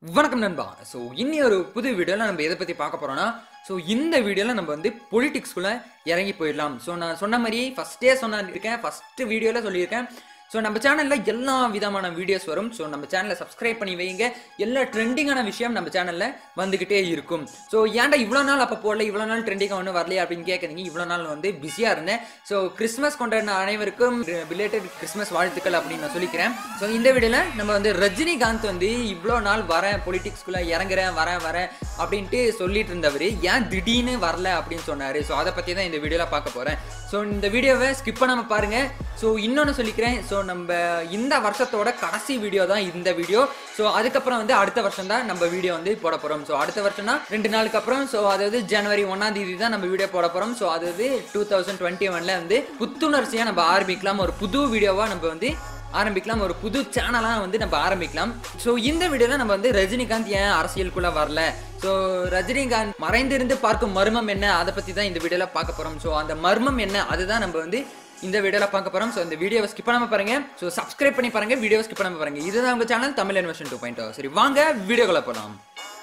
வணக்கம் நண்பா. ஸோ இன்னி ஒரு புது வீடியோவில் நம்ம எதை பற்றி பார்க்க போகிறோன்னா, இந்த வீடியோவில் நம்ம வந்து பொலிட்டிக்ஸ்குள்ளே இறங்கி போயிடலாம். ஸோ நான் சொன்ன மாதிரியே ஃபஸ்ட்டு வீடியோவில் சொல்லியிருக்கேன். ஸோ நம்ம சேனலில் எல்லா விதமான வீடியோஸ் வரும். ஸோ நம்ம சேனலை சப்ஸ்கிரைப் பண்ணி வைங்க. எல்லா ட்ரெண்டிங்கான விஷயம் நம்ம சேனலில் வந்துக்கிட்டே இருக்கும். ஸோ ஏன்டா இவ்வளோ நாள் அப்போ போடல, இவ்வளோ நாள் ட்ரெண்டிங்காக ஒன்றும் வரலையா அப்படின்னு கேட்குறீங்க. இவ்வளோ நாள் வந்து பிஸியாக இருந்தேன். ஸோ கிறிஸ்மஸ் கொண்டாடின அனைவருக்கும் ரிலேட்டட் கிறிஸ்மஸ் வாழ்த்துக்கள் அப்படின்னு நான் சொல்லிக்கிறேன். ஸோ இந்த வீடியோவில் நம்ம வந்து ரஜினிகாந்த் வந்து இவ்வளோ நாள் வரேன், பொலிட்டிக்ஸ்குள்ளே இறங்குறேன் வரேன் அப்படின்ட்டு சொல்லிட்டு இருந்தவர் ஏன் திடீர்னு வரல அப்படின்னு சொன்னார். ஸோ அதை பற்றி தான் இந்த வீடியோவில் பார்க்க போகிறேன். ஸோ இந்த வீடியோவை ஸ்கிப் பண்ணாமல் பாருங்கள். ஸோ இன்னொன்று சொல்லிக்கிறேன், ஸோ நம்ம இந்த வருஷத்தோட கடைசி வீடியோ தான் இந்த வீடியோ. ஸோ அதுக்கப்புறம் வந்து அடுத்த வருஷம் தான் நம்ம வீடியோ வந்து போட போகிறோம். ஸோ அடுத்த வருஷம்னா 2 நாளுக்கு அப்புறம், ஸோ அதாவது ஜனவரி 1ஆம் தேதி தான் நம்ம வீடியோ போட போகிறோம். ஸோ அதாவது 2021 வந்து புத்துணர்ச்சியாக நம்ம ஆரம்பிக்கலாம். ஒரு புது வீடியோவாக நம்ம வந்து ஆரம்பிக்கலாம், ஒரு புது சேனலாக வந்து நம்ம ஆரம்பிக்கலாம். ஸோ இந்த வீடியோவில் நம்ம வந்து ரஜினிகாந்த் ஏன் அரசியலுக்குள்ளே வரல, ஸோ ரஜினிகாந்த் மறைந்திருந்து பார்க்கும் மர்மம் என்ன, அதை பற்றி தான் இந்த வீடியோவில் பார்க்க போகிறோம். ஸோ அந்த மர்மம் என்ன அதுதான் நம்ம வந்து இந்த வீடியோவில் பார்க்க போகிறோம். ஸோ இந்த வீடியோவை ஸ்கிப் பண்ணாமல் பாருங்க. ஸோ சப்ஸ்கிரைப் பண்ணி பாருங்க, வீடியோவை ஸ்கிப் பண்ணாமல் பாருங்க. இதுதான் உங்கள் சேனல் தமிழ் இன்வெஸ்ட்மெண்ட் 2.0. சரி வாங்க வீடியோக்குள்ள போகலாம்.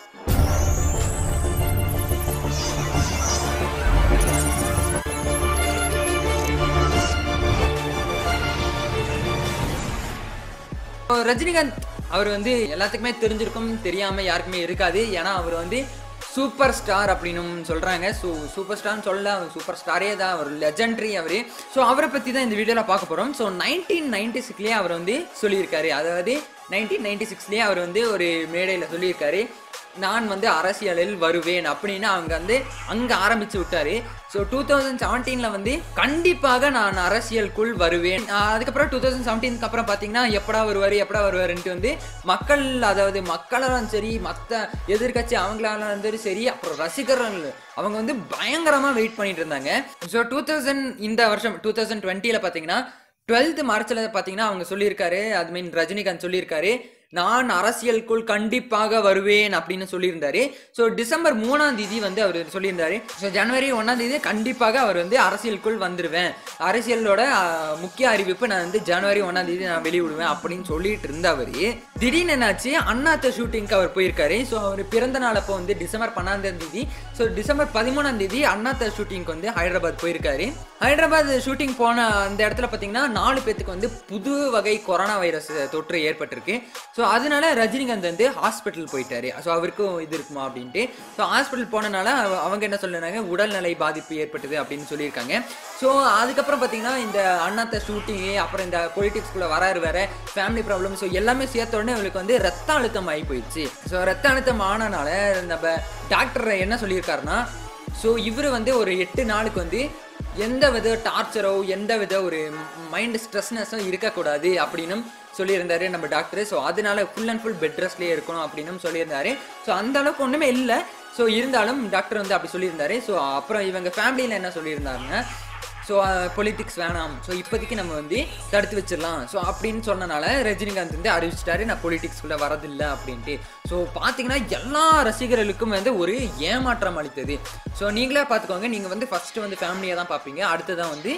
ரஜினிகாந்த் அவர் வந்து எல்லாத்துக்குமே தெரிஞ்சிருக்கும், தெரியாம யாருக்குமே இருக்காது. ஏன்னா அவர் வந்து சூப்பர் ஸ்டார் அப்படின்னு சொல்றாங்க. ஸோ சூப்பர் ஸ்டார்னு சொல்ல, அவர் சூப்பர் ஸ்டாரே தான், அவர் லெஜெண்டரி அவரு. ஸோ அவரை பற்றி தான் இந்த வீடியோவில் பார்க்க போகிறோம். ஸோ 1996லேயே அவர் வந்து சொல்லியிருக்காரு, அதாவது 1996லேயே அவர் வந்து ஒரு மேடையில் சொல்லியிருக்காரு, நான் வந்து அரசியலில் வருவேன் அப்படின்னு அவங்க வந்து அங்கே ஆரம்பிச்சு விட்டாரு. ஸோ 2017 வந்து கண்டிப்பாக நான் அரசியலுக்குள் வருவேன். அதுக்கப்புறம் 2017 அப்புறம் பார்த்தீங்கன்னா எப்படா வருவாருன்ட்டு வந்து மக்கள், அதாவது மக்களாலும் சரி, மற்ற எதிர்கட்சி அவங்களாலும் இருந்தாலும் சரி, அப்புறம் ரசிகர்கள் அவங்க வந்து பயங்கரமாக வெயிட் பண்ணிட்டு இருந்தாங்க. ஸோ இந்த வருஷம் 2020 பார்த்தீங்கன்னா 12th மார்ச்சில் பார்த்தீங்கன்னா அவங்க சொல்லியிருக்காரு, அது மீன் ரஜினிகாந்த் சொல்லியிருக்காரு, நான் அரசியலுக்குள் கண்டிப்பாக வருவேன் அப்படின்னு சொல்லியிருந்தாரு. ஸோ டிசம்பர் 3ஆம் தேதி வந்து அவர் சொல்லியிருந்தாரு, ஸோ ஜனவரி 1ஆம் தேதி கண்டிப்பாக அவர் வந்து அரசியலுக்குள் வந்துடுவேன், அரசியலோட முக்கிய அறிவிப்பு நான் வந்து ஜனவரி 1ஆம் தேதி நான் வெளியிடுவேன் அப்படின்னு சொல்லிட்டு இருந்தவர் திடீர்னு என்னாச்சு, அண்ணாத்த ஷூட்டிங்க்கு அவர் போயிருக்காரு. ஸோ அவர் பிறந்த நாள் அப்போ வந்து டிசம்பர் 12ஆம் தேதி, ஸோ டிசம்பர் 13ஆம் தேதி அண்ணாத்த ஷூட்டிங்க்கு வந்து ஹைதராபாத் போயிருக்காரு. ஹைதராபாத் ஷூட்டிங் போன அந்த இடத்துல பார்த்தீங்கன்னா 4 பேத்துக்கு வந்து புது வகை கொரோனா வைரஸ் தொற்று ஏற்பட்டிருக்கு. ஸோ அதனால ரஜினிகாந்த் வந்து ஹாஸ்பிட்டல் போயிட்டாரு. ஸோ அவருக்கும் இது இருக்குமா அப்படின்ட்டு. ஸோ ஹாஸ்பிட்டல் போனனால அவங்க என்ன சொல்லினாங்க, உடல்நிலை பாதிப்பு ஏற்பட்டது அப்படின்னு சொல்லியிருக்காங்க. ஸோ அதுக்கப்புறம் பார்த்தீங்கன்னா இந்த அண்ணாத்த ஷூட்டிங்கு, அப்புறம் இந்த பொலிட்டிக்ஸ்குள்ளே வேற ஃபேமிலி ப்ராப்ளம், ஸோ எல்லாமே சேர்த்த உடனே இவங்களுக்கு வந்து ரத்த அழுத்தம் ஆகி போயிடுச்சு. ஸோ ரத்த அழுத்தம் ஆனனால நம்ம டாக்டர் என்ன சொல்லியிருக்காருன்னா, ஸோ இவர் வந்து ஒரு 8 நாளுக்கு வந்து எந்த வித டார்ச்சரோ, எந்த வித ஒரு மைண்ட் ஸ்ட்ரெஸ்னஸும் இருக்கக்கூடாது அப்படின்னு சொல்லியிருந்தாரு நம்ம டாக்டர். ஸோ அதனால ஃபுல் அண்ட் ஃபுல் பெட் ரெஸ்ட்லேயே இருக்கணும் அப்படின்னு சொல்லியிருந்தாரு. ஸோ அந்த அளவுக்கு ஒன்றுமே இல்லை. ஸோ இருந்தாலும் டாக்டர் வந்து அப்படி சொல்லியிருந்தாரு. ஸோ அப்புறம் இவங்க ஃபேமிலியில் என்ன சொல்லியிருந்தாருன்னா, ஸோ பொலிட்டிக்ஸ் வேணாம், ஸோ இப்போதைக்கு நம்ம வந்து தடுத்து வச்சிடலாம், ஸோ அப்படின்னு சொன்னனால ரஜினிகாந்த் வந்து அறிவிச்சிட்டாரு, நான் பொலிட்டிக்ஸ்குள்ளே வரதில்லை அப்படின்ட்டு. ஸோ பார்த்தீங்கன்னா எல்லா ரசிகர்களுக்கும் வந்து ஒரு ஏமாற்றம் அளித்தது. ஸோ நீங்களே பார்த்துக்கோங்க, நீங்கள் வந்து ஃபஸ்ட்டு வந்து ஃபேமிலியை தான் பார்ப்பீங்க, அடுத்ததான் வந்து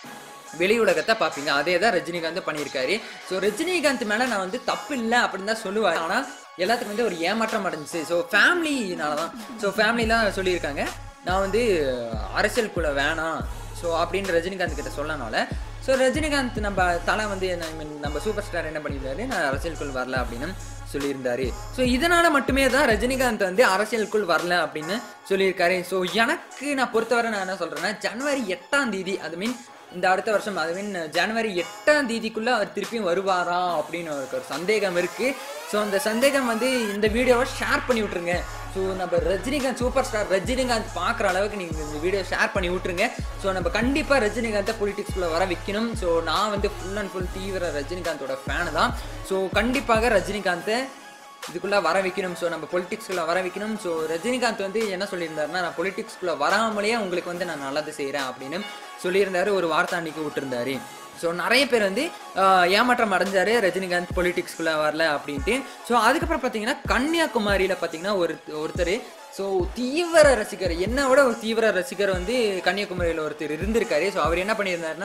வெளி உலகத்தை பார்ப்பீங்க. அதே தான் ரஜினிகாந்த் பண்ணியிருக்காரு. ஸோ ரஜினிகாந்த் மேலே நான் வந்து தப்பு இல்லை அப்படின்னு தான் சொல்லுவார், ஆனால் எல்லாத்துக்கும் வந்து ஒரு ஏமாற்றம் அடைஞ்சிச்சு. ஸோ ஃபேமிலினால தான். ஸோ ஃபேமிலிலாம் சொல்லியிருக்காங்க, நான் வந்து அரசியலுக்குள்ளே வேணாம் ஸோ அப்படின்னு ரஜினிகாந்த் கிட்ட சொல்லனால, ஸோ ரஜினிகாந்த் நம்ம தலை வந்து நம்ம சூப்பர் ஸ்டார் என்ன பண்ணியிருந்தாரு, நான் அரசியலுக்குள் வரல அப்படின்னு சொல்லியிருந்தாரு. ஸோ இதனால் மட்டுமே தான் ரஜினிகாந்த் வந்து அரசியலுக்குள் வரல அப்படின்னு சொல்லியிருக்காரு. ஸோ எனக்கு நான் பொறுத்தவரை நான் என்ன சொல்கிறேன்னா, ஜனவரி 8ஆம் தேதி, அது மீன் இந்த அடுத்த வருஷம், அது மீன் ஜனவரி 8ஆம் தேதிக்குள்ளே அவர் திருப்பியும் வருவாரா அப்படின்னு ஒரு சந்தேகம் இருக்குது. ஸோ அந்த சந்தேகம் வந்து இந்த வீடியோவை ஷேர் பண்ணி விட்ருங்க. ஸோ நம்ம ரஜினிகாந்த் சூப்பர் ஸ்டார் ரஜினிகாந்த் பார்க்குற அளவுக்கு நீங்கள் இந்த வீடியோ ஷேர் பண்ணி விட்ருங்க. ஸோ நம்ம கண்டிப்பாக ரஜினிகாந்தை பொலிட்டிக்ஸ்குள்ளே வர வைக்கணும். ஸோ நான் வந்து ஃபுல் அண்ட் ஃபுல் தீவிர ரஜினிகாந்தோட ஃபேனு தான். ஸோ கண்டிப்பாக ரஜினிகாந்தை இதுக்குள்ளே வர வைக்கணும். ஸோ நம்ம பொலிட்டிக்ஸ்குள்ளே வர வைக்கணும். ஸோ ரஜினிகாந்த் வந்து என்ன சொல்லியிருந்தாருன்னா, நான் பொலிட்டிக்ஸ்குள்ளே வராமலேயே உங்களுக்கு வந்து நான் நல்லது செய்கிறேன் அப்படின்னு சொல்லியிருந்தாரு, ஒரு வார்த்தை அன்றைக்கி விட்டுருந்தாரு. ஸோ நிறைய பேர் வந்து ஏமாற்றம் அடைஞ்சாரு, ரஜினிகாந்த் பொலிட்டிக்ஸ்குள்ளே வரல அப்படின்ட்டு. ஸோ அதுக்கப்புறம் பார்த்தீங்கன்னா கன்னியாகுமரியில் பார்த்தீங்கன்னா ஒருத்தர், ஸோ தீவிர ரசிகர், என்னை விட ஒரு தீவிர ரசிகர் வந்து கன்னியாகுமரியில் ஒருத்தர் இருந்திருக்காரு. ஸோ அவர் என்ன பண்ணியிருந்தாருன்னா,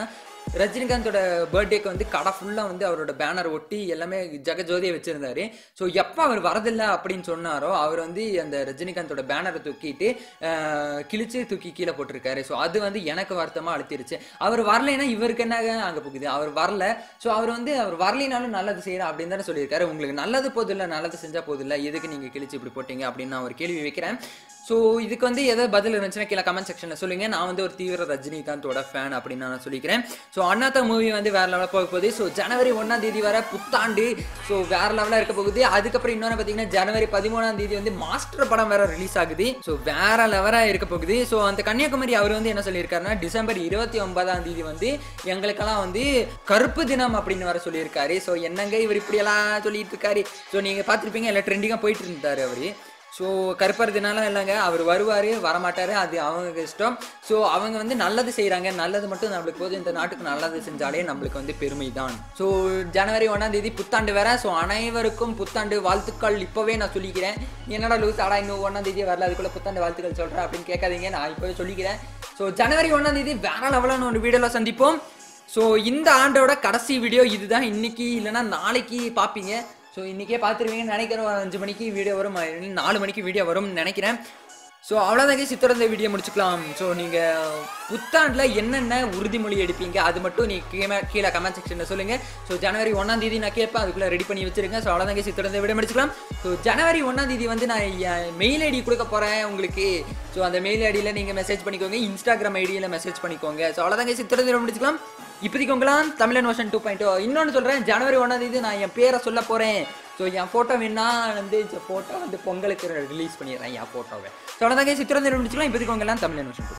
ரஜினிகாந்தோட பர்த்டேக்கு வந்து கடை ஃபுல்லாக வந்து அவரோட பேனர் ஒட்டி எல்லாமே ஜெகஜோதியை வச்சிருந்தாரு. ஸோ எப்போ அவர் வரதில்லை அப்படின்னு சொன்னாரோ அவர் வந்து அந்த ரஜினிகாந்தோட பேனரை தூக்கிட்டு கிழிச்சு தூக்கி கீழே போட்டிருக்காரு. ஸோ அது வந்து எனக்கு வருத்தமாக அழுத்திருச்சு. அவர் வரலைன்னா இவருக்கு என்ன அங்கே போகுது, அவர் வரல. ஸோ அவர் வந்து அவர் வரலினாலும் நல்லது செய்யறா அப்படின்னு தானே சொல்லியிருக்காரு. உங்களுக்கு நல்லது போதும் இல்லை, நல்லது செஞ்சால் போதும் இல்லை, எதுக்கு நீங்கள் கிழிச்சு இப்படி போட்டீங்க அப்படின்னு நான் ஒரு கேள்வி வைக்கிறேன். ஸோ இதுக்கு வந்து எதாவது பதில் இருந்துச்சுன்னா கீழே கமெண்ட் செக்ஷனில் சொல்லுங்கள். நான் வந்து ஒரு தீவிர ரஜினிகாந்தோட ஃபேன் அப்படின்னு நான் சொல்லிக்கிறேன். ஸோ அண்ணாத்த மூவி வந்து வேறு லெவலில் போக போகுது. ஸோ ஜனவரி 1 வர புத்தாண்டு. ஸோ வேறு லெவலாக இருக்க போகுது. அதுக்கப்புறம் இன்னொன்று பார்த்தீங்கன்னா ஜனவரி 13 வந்து மாஸ்டர் படம் வேறு ரிலீஸ் ஆகுது. ஸோ வேறு லெவலாக இருக்க போகுது. ஸோ அந்த கன்னியாகுமரி அவர் வந்து என்ன சொல்லியிருக்காருன்னா டிசம்பர் 29 வந்து எங்களுக்கெல்லாம் வந்து கருப்பு தினம் அப்படின்னு வர சொல்லியிருக்காரு. ஸோ என்னங்க இவர் இப்படியெல்லாம் சொல்லிட்டு இருக்காரு. ஸோ நீங்கள் பார்த்துருப்பீங்க எல்லாம் ட்ரெண்டிங்காக போயிட்டு இருந்தார் அவர். ஸோ கருப்பறதுனால இல்லைங்க, அவர் வருவார் வரமாட்டார் அது அவங்க இஷ்டம். ஸோ அவங்க வந்து நல்லது செய்கிறாங்க, நல்லது மட்டும் நம்மளுக்கு போதும். இந்த நாட்டுக்கு நல்லது செஞ்சாலே நம்மளுக்கு வந்து பெருமை தான். ஸோ ஜனவரி 1 புத்தாண்டு வேற. ஸோ அனைவருக்கும் புத்தாண்டு வாழ்த்துக்கள் இப்போவே நான் சொல்லிக்கிறேன். என்னடா லூஸ் ஆடா இன்னும் 1 வரல அதுக்குள்ளே புத்தாண்டு வாழ்த்துக்கள் சொல்கிறேன் அப்படின்னு கேட்காதீங்க, நான் இப்போவே சொல்லிக்கிறேன். ஸோ ஜனவரி 1 வேற லெவலான ஒரு வீடியோவில் சந்திப்போம். ஸோ இந்த ஆண்டோட கடைசி வீடியோ இதுதான். இன்னைக்கு இல்லைன்னா நாளைக்கு பார்ப்பீங்க. ஸோ இன்றைக்கே பார்த்துருவீங்கன்னு நினைக்கிறேன். 5 மணிக்கு வீடியோ வரும், 4 மணிக்கு வீடியோ வரும்னு நினைக்கிறேன். ஸோ அவ்வளோதாங்க, சித்திரந்த வீடியோ முடிச்சுக்கலாம். ஸோ நீங்கள் புத்தாண்டில் என்னென்ன உறுதிமொழி எடுப்பீங்க அது மட்டும் நீங்கள் கீழே கமெண்ட் செக்ஷனில் சொல்லுங்கள். ஸோ ஜனவரி 1 நான் கேட்பேன், அதுக்குள்ளே ரெடி பண்ணி வச்சுருங்க. ஸோ அவ்வளோதாங்க, சித்திரந்த வீடியோ முடிச்சுக்கலாம். ஸோ ஜனவரி 1 வந்து நான் என் மெயில் ஐடி கொடுக்க போகிறேன் உங்களுக்கு. ஸோ அந்த மெயில் ஐடியில் நீங்கள் மெசேஜ் பண்ணிக்கோங்க, இன்ஸ்டாகிராம் ஐடியில் மெசேஜ் பண்ணிக்கோங்க. ஸோ அவ்வளோதாங்க, சித்திரந்த வீடியோ முடிச்சுக்கலாம். இப்போதைக்கு உங்களாம் தமிழன் வருஷன் 2.0. இன்னொன்று சொல்கிறேன், ஜனவரி 1 நான் என் பேரை சொல்ல போகிறேன். ஸோ என் ஃபோட்டோ வேணா வந்து ஃபோட்டோ வந்து பொங்கலுக்கு ரிலீஸ் பண்ணிடுறேன் என் ஃபோட்டோவை. ஸோ அவ்வளோதாங்க, சித்திரந்த வீடியோ முடிச்சுக்கலாம். இப்போதைக்கு உங்களாம் தமிழன் வருஷன் 2.